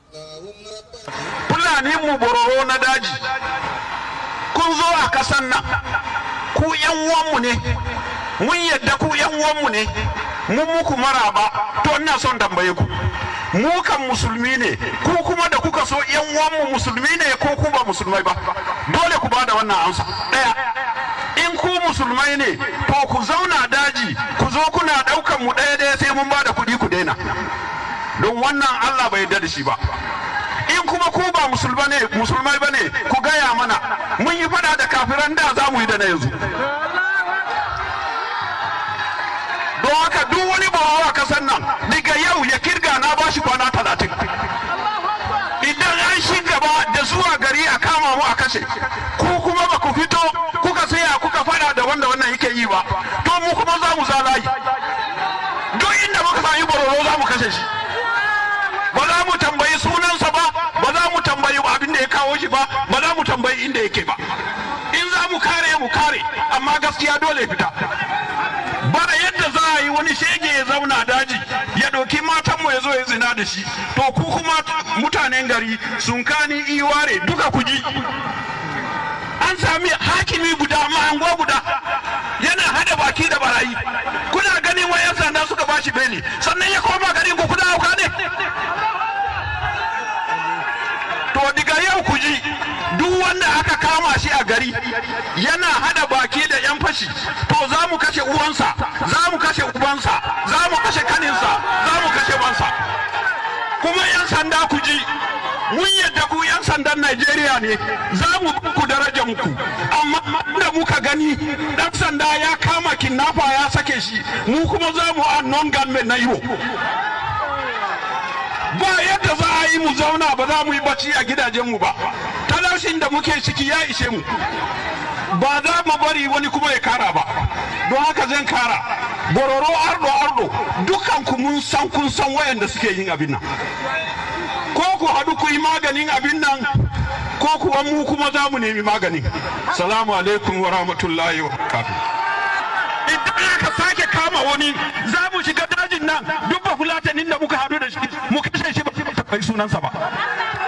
Fulani mu bororo na daji kun zo a kasan nan ku yan uwanmu ne, mun yadda ku yan uwanmu ne, mun muku maraba. To ina son tambaye ku, mu kan musulmi ne, ku kuma da kuka so yan uwanmu musulmi ne ko ku ba musulmai ba? Dole ku bada wannan amsa daya. In ku musulmai ne to ku zauna daji, ku zo kuna daukan mu daya sai mun bada kuɗi ku daina, don wannan Allah bai yarda da shi ba. In kuma ku ba musulmai bane ku gaya mana, mun yi fada da kafiran da za mu yi da na yanzu. Don haka duk wani bawa a kasan nan daga yau ya kirga na bashi kwana 30. Idan an shi gaba da zuwa gari a kama mu a kashe, ku kuma ba ku fito kuka saya kuka fada da wanda wannan yake yi ba, to mu kuma za mu zalayi. Duk inda muka sami bororo za mu kashe shi, ba za mu tambayi sunansa ba, ba za mu tambayi abin da ya kawo shi ba, ba za mu tambayi inda yake ba. In za mu kare, amma gaskiya dole fita. Ba yadda za a yi wani shege ya zauna daji ya ɗauki matanmu ya zo ya zina da shi, to ku kuma mutanen gari sun kani iware duka ku ji. An sami hakimi guda mahango guda yana hada baki da barayi, kuna ganin wayan sanda suka bashi beli, sannan ya koma garin ku kuna hauka ne? To daga yau ku ji, duk wanda aka kama shi a gari yana hada baki da yan fashi, to za mu kashe uwansa, za mu kashe ubansa, za mu kashe kaninsa, za mu kashe wansa. Kuma yan sanda ku ji, mun yadda ku yan sandan Najeriya ne, za mu ku daraja muku, amma da muka gani dan sanda ya kama kidnapper ya sake shi, mu kuma za mu a non-gunmen na Igbo. Ba yadda za a yi mu zauna ba za mu yi bacci a gidajenmu ba, talashin da muke ciki ya ishe mu, ba za mu bari wani kuma ya kara ba. Don haka zan kara, bororo ardo dukkan ku mun san kun san wayanda suke yin abin nan, ko ku haɗu ku yi maganin abin nan ko kuwa mu kuma za mu nemi maganin. Salamu alaikum wa rahmatullahi wa barakatuh. Idan aka sake kama wani za mu shiga dajin nan, duk ba fulatanin da muka haɗu da shi mu kashe shi ba bai sunansa ba.